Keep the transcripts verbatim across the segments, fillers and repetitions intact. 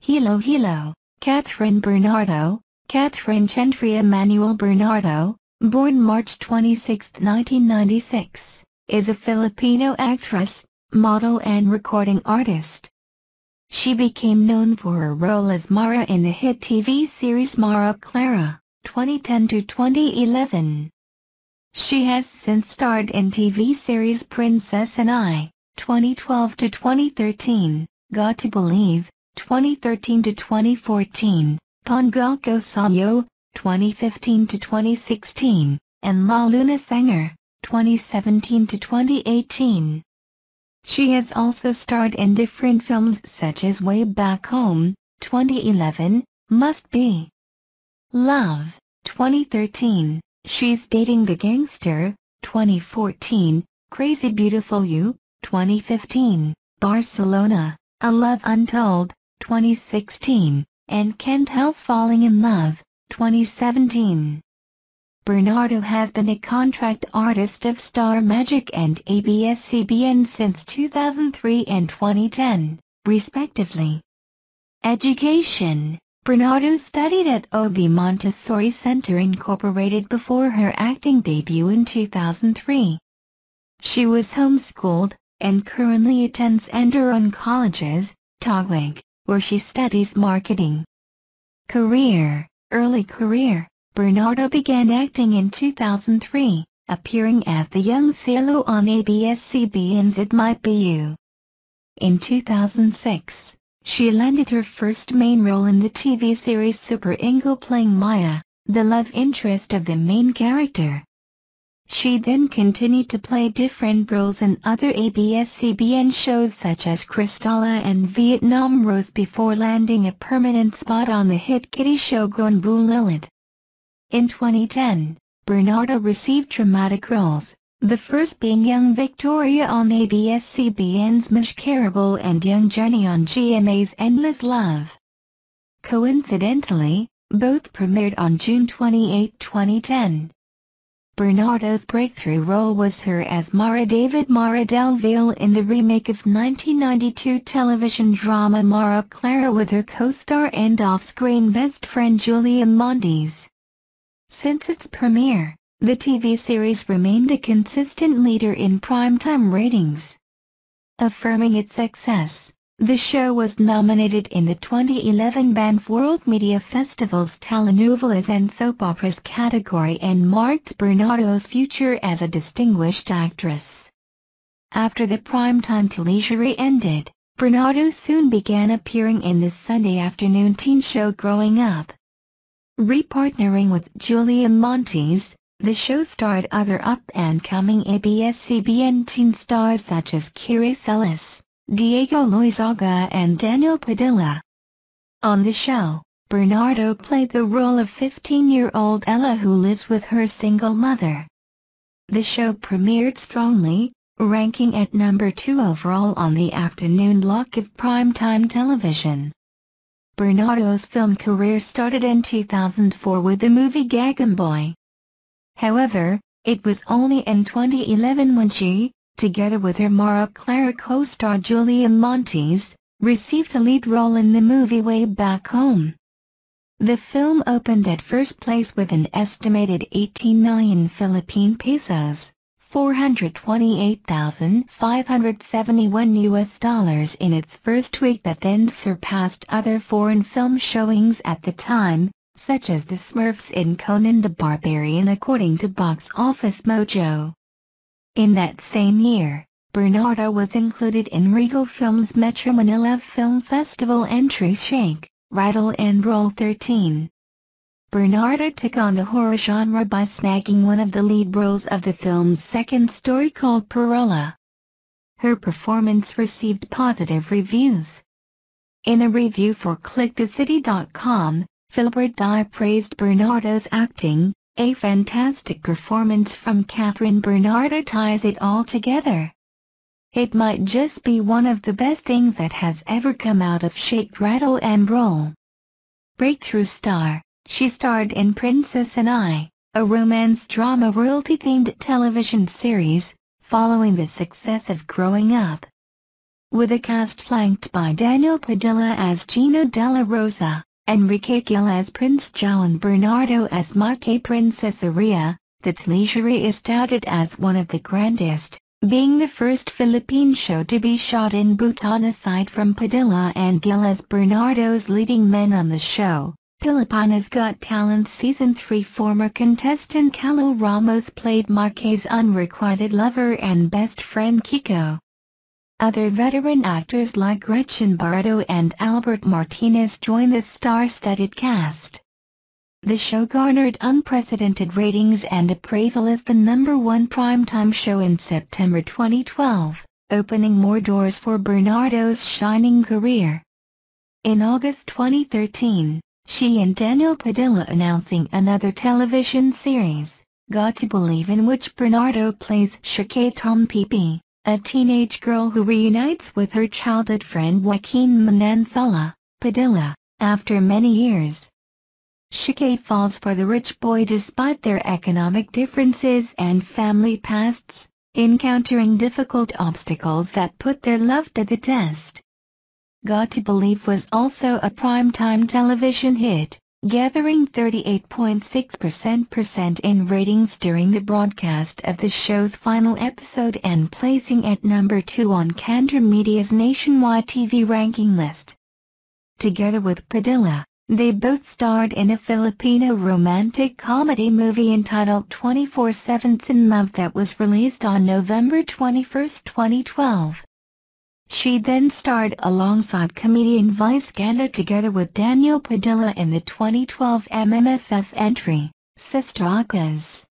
Hilo Hilo, Catherine Bernardo. Catherine Gentry Emmanuel Bernardo, born March twenty-sixth nineteen ninety-six, is a Filipino actress, model and recording artist. She became known for her role as Mara in the hit T V series Mara Clara, twenty ten to twenty eleven. She has since starred in T V series Princess and I, twenty twelve to twenty thirteen, Got to Believe, twenty thirteen to twenty fourteen, Pongo Ko Sa'yo, twenty fifteen to twenty sixteen, and La Luna Sanger, twenty seventeen to twenty eighteen. She has also starred in different films such as Way Back Home, twenty eleven, Must Be Love, twenty thirteen, She's Dating the Gangster, twenty fourteen, Crazy Beautiful You, twenty fifteen, Barcelona, A Love Untold, twenty sixteen, and Can't Help Falling in Love, twenty seventeen. Bernardo has been a contract artist of Star Magic and A B S C B N since two thousand three and twenty ten, respectively. Education: Bernardo studied at O B Montessori Center Incorporated before her acting debut in two thousand three. She was homeschooled, and currently attends Enderun College's, Taguig, where she studies marketing. Career: Early career: Bernardo began acting in two thousand three, appearing as the young Cielo on A B S C B N's It Might Be You. In two thousand six, she landed her first main role in the T V series Super Ingo, playing Maya, the love interest of the main character. She then continued to play different roles in other A B S C B N shows such as Cristala and Vietnam Rose before landing a permanent spot on the hit kiddie show Granbu Lilith. In twenty ten, Bernardo received dramatic roles, the first being young Victoria on A B S C B N's Mashkarable and young Jenny on G M A's Endless Love. Coincidentally, both premiered on June twenty-eighth twenty ten. Bernardo's breakthrough role was her as Mara David Mara Del Valle in the remake of nineteen ninety-two television drama Mara Clara with her co-star and off-screen best friend Julia Montes. Since its premiere, the T V series remained a consistent leader in primetime ratings. Affirming its success, the show was nominated in the twenty eleven Banff World Media Festival's Telenovelas and Soap Operas category and marked Bernardo's future as a distinguished actress. After the primetime teleserie ended, Bernardo soon began appearing in the Sunday afternoon teen show Growing Up. Repartnering with Julia Montes, the show starred other up-and-coming A B S C B N teen stars such as Kiri Celis, Diego Loizaga and Daniel Padilla. On the show, Bernardo played the role of fifteen-year-old Ella who lives with her single mother. The show premiered strongly, ranking at number two overall on the afternoon block of primetime television. Bernardo's film career started in two thousand four with the movie Gagam Boy. However, it was only in twenty eleven when she, together with her Mara Clara co-star Julia Montes, received a lead role in the movie Way Back Home. The film opened at first place with an estimated eighteen million Philippine pesos, four hundred twenty-eight thousand five hundred seventy-one U S dollars in its first week, that then surpassed other foreign film showings at the time, such as The Smurfs in Conan the Barbarian according to Box Office Mojo. In that same year, Bernardo was included in Regal Films' Metro Manila Film Festival entry Shake, Rattle and Roll thirteen. Bernardo took on the horror genre by snagging one of the lead roles of the film's second story called Parola. Her performance received positive reviews. In a review for click the city dot com, Philbert Dye praised Bernardo's acting. A fantastic performance from Catherine Bernardo ties it all together. It might just be one of the best things that has ever come out of Shake, Rattle and Roll. Breakthrough star: she starred in Princess and I, a romance drama royalty-themed television series, following the success of Growing Up. with a cast flanked by Daniel Padilla as Gino Della Rosa, Enrique Gil as Prince João and Bernardo as Marque Princessaria. The teleserie is touted as one of the grandest, being the first Philippine show to be shot in Bhutan aside from Padilla and Gil as Bernardo's leading men on the show. Pilipinas Got Talent Season three former contestant Carlo Ramos played Marque's unrequited lover and best friend Kiko. Other veteran actors like Gretchen Barreto and Albert Martinez join the star-studded cast. The show garnered unprecedented ratings and appraisal as the number one primetime show in September twenty twelve, opening more doors for Bernardo's shining career. In August twenty thirteen, she and Daniel Padilla announcing another television series, Got to Believe, in which Bernardo plays Shakay Tompipi, a teenage girl who reunites with her childhood friend Joaquin Manansala. Padilla, after many years, Shakay falls for the rich boy despite their economic differences and family pasts, encountering difficult obstacles that put their love to the test. Got to Believe was also a primetime television hit, gathering thirty-eight point six percent in ratings during the broadcast of the show's final episode and placing at number two on Kantar Media's nationwide T V ranking list. Together with Padilla, they both starred in a Filipino romantic comedy movie entitled twenty-four Sevenths in Love that was released on November twenty-first, twenty twelve. She then starred alongside comedian Vice Ganda together with Daniel Padilla in the twenty twelve M M F F entry, Sistracas.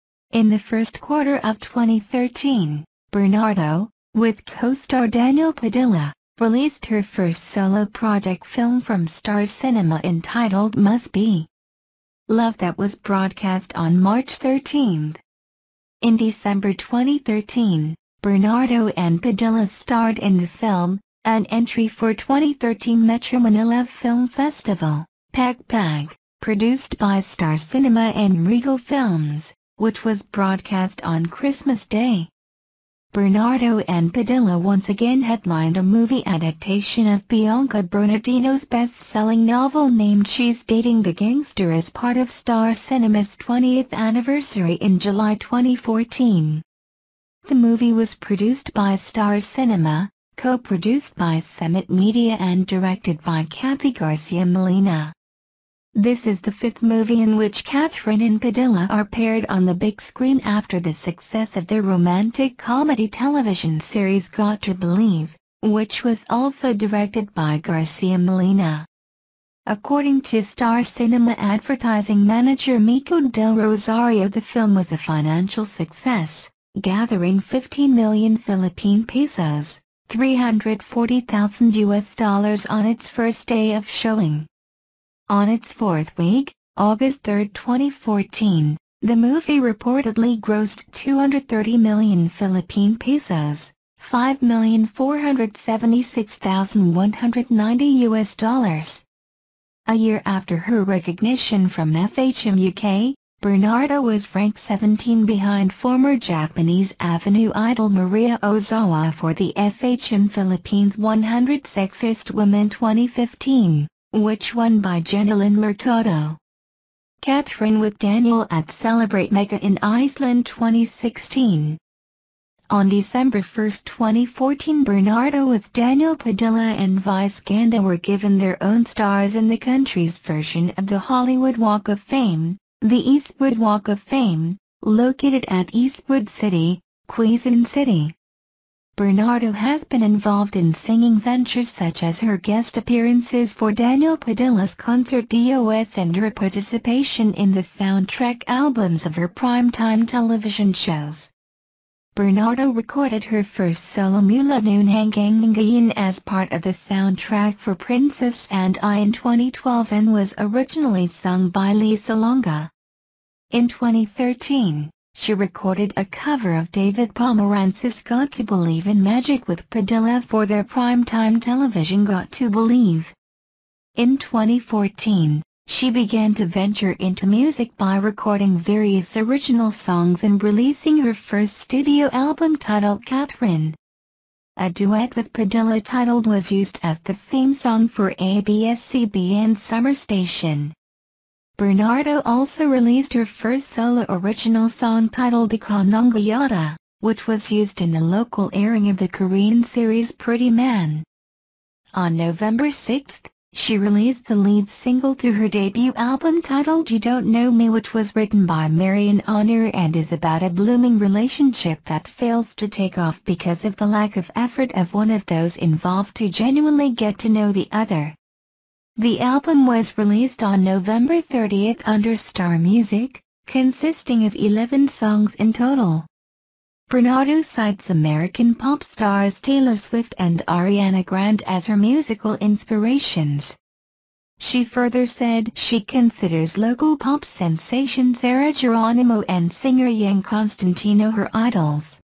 In the first quarter of twenty thirteen, Bernardo, with co-star Daniel Padilla, released her first solo project film from Star Cinema entitled Must Be Love that was broadcast on March thirteenth. In December twenty thirteen, Bernardo and Padilla starred in the film, an entry for twenty thirteen Metro Manila Film Festival, Pagpag, produced by Star Cinema and Regal Films, which was broadcast on Christmas Day. Bernardo and Padilla once again headlined a movie adaptation of Bianca Bernardino's best-selling novel named She's Dating the Gangster as part of Star Cinema's twentieth anniversary in July twenty fourteen. The movie was produced by Star Cinema, co-produced by Summit Media and directed by Kathy Garcia Molina. This is the fifth movie in which Catherine and Padilla are paired on the big screen after the success of their romantic comedy television series Got to Believe, which was also directed by Garcia Molina. According to Star Cinema advertising manager Miko Del Rosario, the film was a financial success, gathering fifteen million Philippine pesos, three hundred forty thousand U S dollars on its first day of showing. On its fourth week, August third, twenty fourteen, the movie reportedly grossed two hundred thirty million Philippine pesos, five million four hundred seventy-six thousand one hundred ninety U S dollars. A year after her recognition from F H M U K, Bernardo was ranked seventeen behind former Japanese Avenue idol Maria Ozawa for the F H M Philippines one hundred Sexiest Women twenty fifteen. Which won by Jenilyn Mercado. Catherine with Daniel at Celebrate Mega in Iceland twenty sixteen. On December first, twenty fourteen, Bernardo with Daniel Padilla and Vice Ganda were given their own stars in the country's version of the Hollywood Walk of Fame, the Eastwood Walk of Fame, located at Eastwood City, Quezon City. Bernardo has been involved in singing ventures such as her guest appearances for Daniel Padilla's concert D O S and her participation in the soundtrack albums of her primetime television shows. Bernardo recorded her first solo Mula Noon Hanggang Ngayon as part of the soundtrack for Princess and I in twenty twelve and was originally sung by Lisa Longa. In twenty thirteen, she recorded a cover of David Pomerance's Got to Believe in Magic with Padilla for their primetime television Got to Believe. In twenty fourteen, she began to venture into music by recording various original songs and releasing her first studio album titled Catherine. A duet with Padilla titled Was used as the theme song for A B S C B N's Summer Station. Bernardo also released her first solo original song titled Ikaw ng Yata, which was used in the local airing of the Korean series Pretty Man. On November sixth, she released the lead single to her debut album titled You Don't Know Me, which was written by Marian Honor and is about a blooming relationship that fails to take off because of the lack of effort of one of those involved to genuinely get to know the other. The album was released on November thirtieth under Star Music, consisting of eleven songs in total. Bernardo cites American pop stars Taylor Swift and Ariana Grande as her musical inspirations. She further said she considers local pop sensation Sarah Geronimo and singer Yang Constantino her idols.